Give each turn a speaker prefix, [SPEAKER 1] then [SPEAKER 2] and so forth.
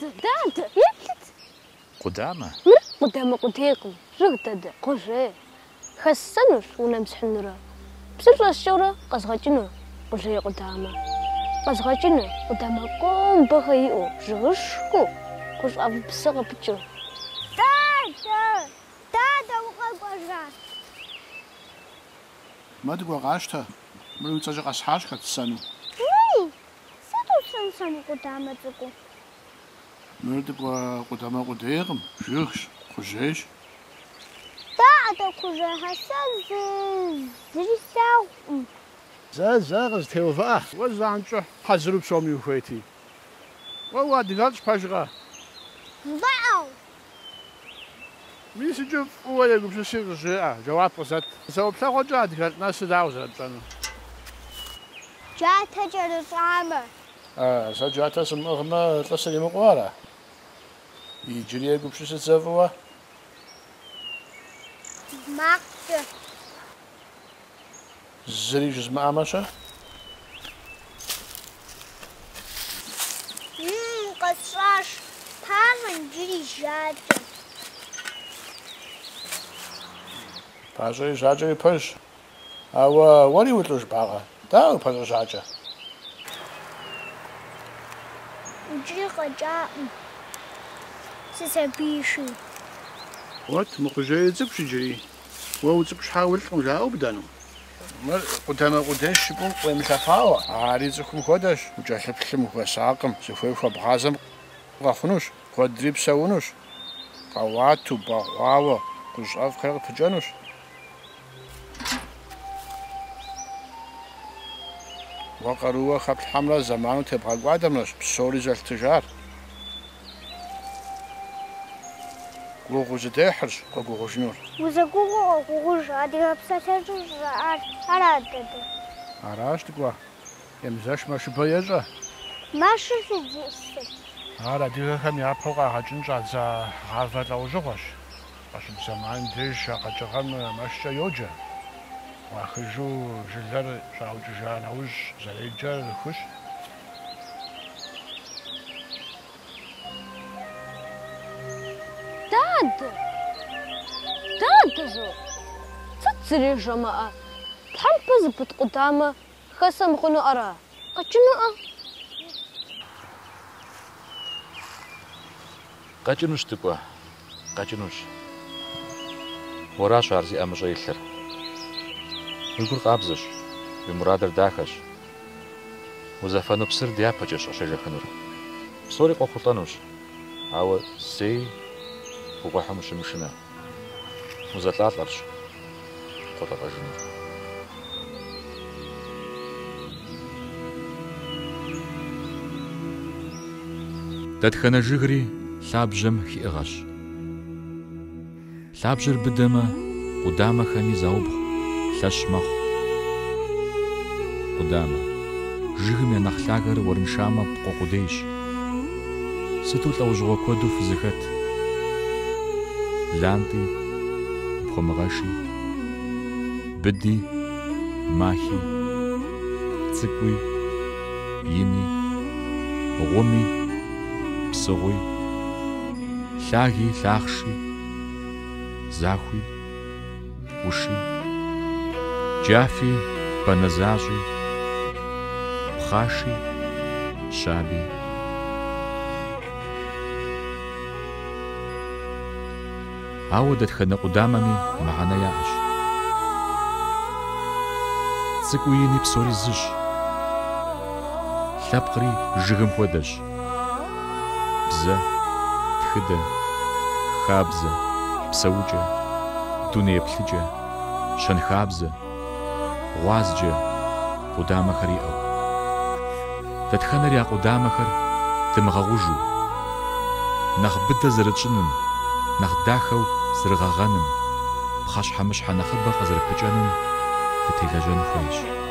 [SPEAKER 1] داد يبلت
[SPEAKER 2] قدامه
[SPEAKER 1] قدامه قديكم رغدد قجي خسنوش ونمسحنورا بسرعة الشورى قصغجنو قجي قدامه قصغجنو قدامه قوم بخيو جغشكو قش أب بسغة بتشو
[SPEAKER 3] دادا وقجا
[SPEAKER 4] ما تقول غاشتها ملو تجا قصحاش كتسانو
[SPEAKER 3] وي ساتو سنسانو قدامه تقو
[SPEAKER 4] مرد قدامه قديغم جغش خجيش
[SPEAKER 3] دادا قجا حسن زريساو
[SPEAKER 4] زاغز تيوفا وزانجو حزرو بسومي وفيتي ووادي غالش باجغا
[SPEAKER 3] ضعو
[SPEAKER 4] ميسي جوف هو يقول شو سيغ جاء جواب بسات سوى بساقو جاد قالت ناس داوزة جانو
[SPEAKER 3] جاتا جاتا صعبة
[SPEAKER 4] سجاتا سمغما تلسلي مقوارا يجري يقول شو ستسافوا
[SPEAKER 3] ماكت
[SPEAKER 4] زري جز معامشة
[SPEAKER 3] قصاش بارن جري جاتا
[SPEAKER 4] باجي جاجي يبش أو ولي وتلوش باغا داو باجي جاجا
[SPEAKER 3] جري قجا سسبيشو
[SPEAKER 4] وات مقجي زبش جري وو زبش حاول لكم جاو بدانو مر قدام قداش يكون ومسافاوا عاري زكم خدش وجاحب لهم هو ساقم سوفي فبغازم غفنوش قدريب سونوش قواتو باغواوا قش أف خير بجانوش وقروا خبط حملة زمان تبغى قادمناش بسوري زل تجار قوغوز داحرج قوغوز نور
[SPEAKER 3] وزقوقو قوقوش عادي بساتجو عرادد
[SPEAKER 4] عراش تقوى يمزاش ما شبيجا
[SPEAKER 3] ما شفت جيسك
[SPEAKER 4] هذا ديها خم يابوغا هاجنجا زا غافا لوجوغش عشان زمان ديش قجغم ماشا يوجا واخجو جلر شاو جان هوج زليجر خوش
[SPEAKER 1] داد زو تتسري جماعة تحب بزبط قدامه خسم خنو أرى قجنو
[SPEAKER 2] قاچنوش تقوى قاچنوش وراش عرزي أمجا يلر يقول قابزش بمرادر داخش وزفانو بسر ديابجش عشان خنور بصوري قوخطانوش عاو سي وقوحة مشمشنا وزطلعت لرش قطع جنور تدخنا جغري لابجم خيغش لابجر بدما قدامة خمي زوبخ لشمخ قدامة جغم ينخلاغر ورنشامة بقوقوديش ستوت لوجغو كودو فزخت لانتي بخمغاشي بدي ماخي تسكوي يني غومي بسغوي لاغي لاخشي زاخوي وشي جافي بنزاجي بخاشي شابي عودت خنا قدامني معنا ياعش تسكويني بسوري زج لابقري جغم ودش بزا تخدة خابزة بسوجة دوني بلجة شنخابزة غوازجة قدام خريئو تتخنر يا قدام خر تمغغوجو نخبت زرتشنن نخ داخو زرغغنم بخاش حمش حنخبق زربجانم تتيلاجن خويش